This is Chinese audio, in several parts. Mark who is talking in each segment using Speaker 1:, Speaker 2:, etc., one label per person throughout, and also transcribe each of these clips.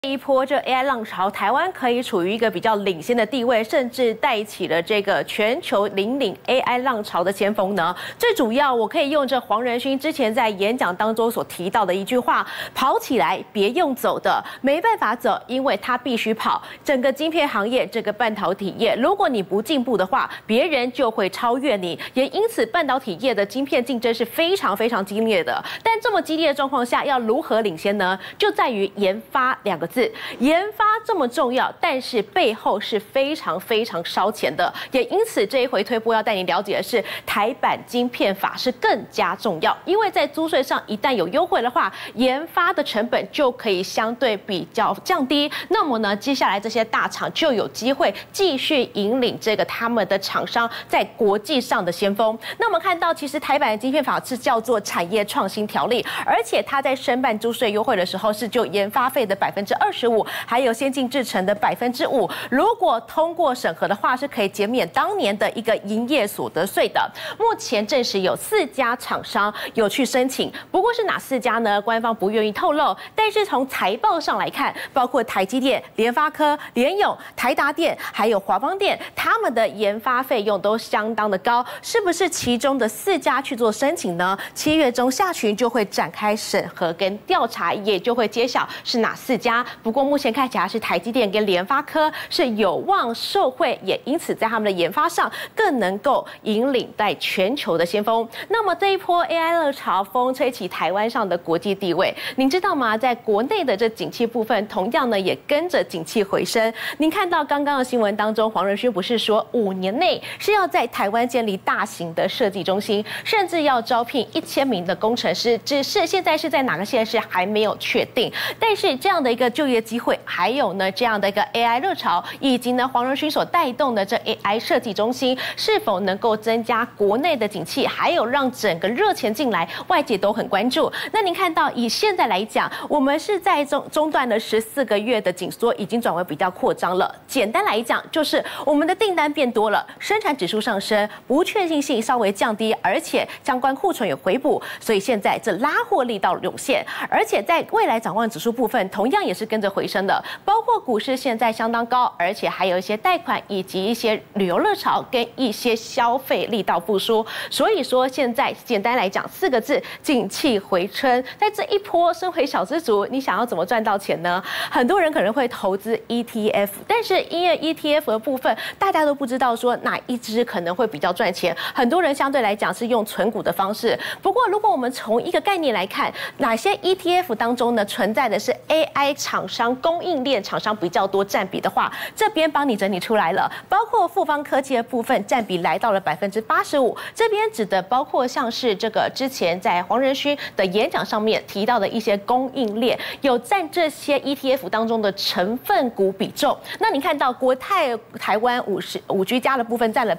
Speaker 1: 这一波这 AI 浪潮，台湾可以处于一个比较领先的地位，甚至带起了这个全球领 AI 浪潮的先锋呢。最主要，我可以用这黄仁勋之前在演讲当中所提到的一句话：跑起来，别用走的，没办法走，因为它必须跑。整个晶片行业，这个半导体业，如果你不进步的话，别人就会超越你。也因此，半导体业的晶片竞争是非常激烈的。但这么激烈的状况下，要如何领先呢？就在于研发2个字。研发这么重要，但是背后是非常烧钱的。也因此，这一回推播要带你了解的是，台版晶片法是更加重要，因为在租税上一旦有优惠的话，研发的成本就可以相对比较降低。那么呢，接下来这些大厂就有机会继续引领这个他们的厂商在国际上的先锋。那我们看到，其实台版的晶片法是叫做产业创新条例，而且它在申办租税优惠的时候，是就研发费的25%，还有先进制程的5%。如果通过审核的话，是可以减免当年的一个营业所得税的。目前证实有4家厂商有去申请，不过是哪4家呢？官方不愿意透露。但是从财报上来看，包括台积电、联发科、联咏、台达电，还有华邦电，他们的研发费用都相当的高。是不是其中的4家去做申请呢？7月中下旬就会展开审核跟调查，也就会揭晓是哪4家。不过目前看起来是台积电跟联发科是有望受惠，也因此在他们的研发上更能够引领在全球的先锋。那么这一波 AI 热潮风吹起台湾上的国际地位，您知道吗？在国内的这景气部分，同样呢也跟着景气回升。您看到刚刚的新闻当中，黄仁勋不是说5年内是要在台湾建立大型的设计中心，甚至要招聘1000名的工程师，只是现在是在哪个县市还没有确定。但是这样的一个就业机会，还有呢这样的一个 AI 热潮，以及呢黄仁勋所带动的这 AI 设计中心，是否能够增加国内的景气，还有让整个热钱进来，外界都很关注。那您看到以现在来讲，我们是在中断了14个月的紧缩，已经转为比较扩张了。简单来讲，就是我们的订单变多了，生产指数上升，不确定性稍微降低，而且相关库存有回补，所以现在这拉货力道涌现，而且在未来展望指数部分，同样也是跟着回升的。包括股市现在相当高，而且还有一些贷款以及一些旅游热潮跟一些消费力道复苏。所以说现在简单来讲4个字：景气回春。在这一波，身为小资族，你想要怎么赚到钱呢？很多人可能会投资 ETF， 但是因为 ETF 的部分，大家都不知道说哪一支可能会比较赚钱。很多人相对来讲是用存股的方式。不过，如果我们从一个概念来看，哪些 ETF 当中呢存在的是 AI 厂商供应链厂商比较多占比的话，这边帮你整理出来了，包括富邦科技的部分占比来到了85%。这边指的包括像是这个之前在黄仁勋的演讲上面提到的一些供应链，有占这些 ETF 当中的成分股比重。那你看到国泰台湾5G 加的部分占了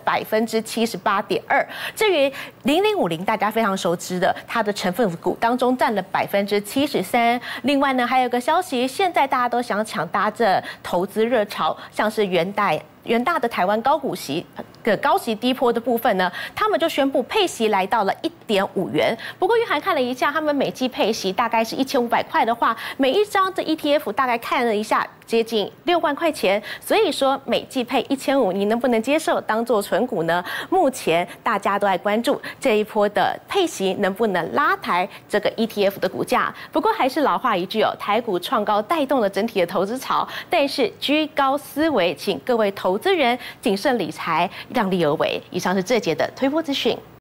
Speaker 1: 78.2%，至于0050大家非常熟知的，它的成分股当中占了73%。另外呢，还有个消息，现在大家都想抢搭这投资热潮，像是元大的台湾高息低波的部分呢，他们就宣布配息来到了1.5元。不过玉涵看了一下，他们每季配息大概是1500块的话，每一张的 ETF 大概看了一下，接近6万块钱。所以说每季配1500，你能不能接受当做存股呢？目前大家都在关注这一波的配息能不能拉抬这个 ETF 的股价。不过还是老话一句哦，台股创高带动了整体的投资潮，但是居高思维，请各位投资人谨慎理财，量力而为。以上是这节的推播资讯。